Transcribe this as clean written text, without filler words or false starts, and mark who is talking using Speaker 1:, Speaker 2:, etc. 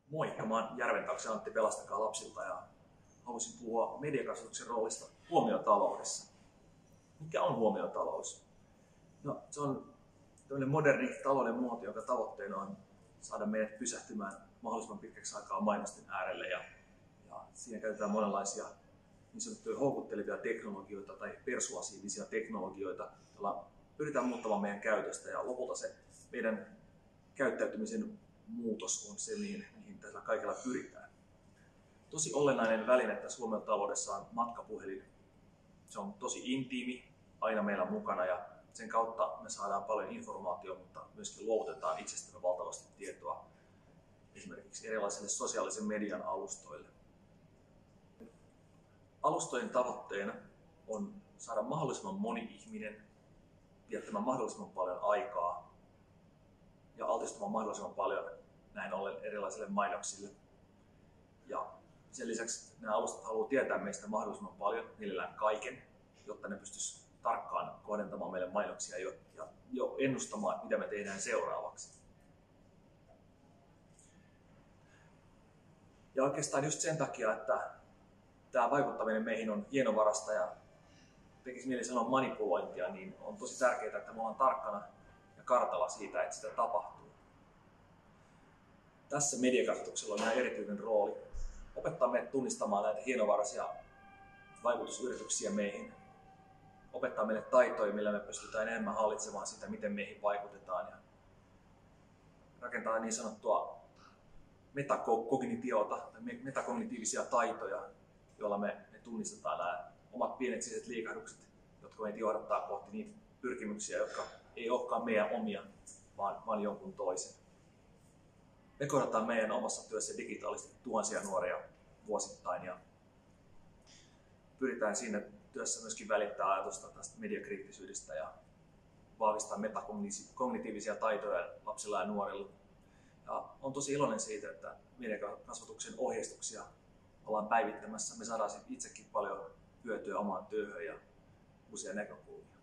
Speaker 1: Moikka, mä oon Järventauksen Antti Pelastakaa lapsilta ja haluaisin puhua mediakasvatuksen roolista huomiotaloudessa. Mikä on huomiotalous? No, se on tämmöinen moderni talouden muoto, jonka tavoitteena on saada meidät pysähtymään mahdollisimman pitkäksi aikaa mainosten äärelle. Ja siinä käytetään monenlaisia niin sanottuja houkuttelevia teknologioita tai persuasiivisia teknologioita, joilla pyritään muuttamaan meidän käytöstä. Ja lopulta se meidän käyttäytymisen muutos on se, mihin tällä kaikella pyritään. Tosi olennainen väline tässä huomiotaloudessa on matkapuhelin. Se on tosi intiimi, aina meillä mukana ja sen kautta me saadaan paljon informaatiota, mutta myöskin luovutetaan itsestämme valtavasti tietoa esimerkiksi erilaisille sosiaalisen median alustoille. Alustojen tavoitteena on saada mahdollisimman moni ihminen viettämään mahdollisimman paljon aikaa ja altistumaan mahdollisimman paljon näin ollen erilaisille mainoksille. Ja sen lisäksi nämä alustat haluaa tietää meistä mahdollisimman paljon, mielellään kaiken, jotta ne pystyisivät tarkkaan kohdentamaan meille mainoksia ja jo ennustamaan, mitä me tehdään seuraavaksi. Ja oikeastaan just sen takia, että tämä vaikuttaminen meihin on hienovarasta ja tekisi mieli sanoa manipulointia, niin on tosi tärkeää, että me ollaan tarkkana ja kartalla siitä, että sitä tapahtuu. Tässä mediakasvatuksella on ihan erityinen rooli. Opettaa meidät tunnistamaan näitä hienovaraisia vaikutusyrityksiä meihin. Opettaa meille taitoja, millä me pystytään enemmän hallitsemaan sitä, miten meihin vaikutetaan. Ja rakentaa niin sanottua metakognitiivisia taitoja, joilla me tunnistetaan nämä omat pienet sisäiset liikahdukset, jotka meitä johdattaa kohti niitä pyrkimyksiä, jotka ei olekaan meidän omia, vaan jonkun toisen. Me kohdataan meidän omassa työssä digitaalisesti tuhansia nuoria vuosittain ja pyritään siinä työssä myöskin välittää ajatusta tästä mediakriittisyydestä ja vahvistaa metakognitiivisia taitoja lapsilla ja nuorilla. Ja on tosi iloinen siitä, että mediakasvatuksen ohjeistuksia ollaan päivittämässä. Me saadaan itsekin paljon hyötyä omaan työhön ja uusia näkökulmia.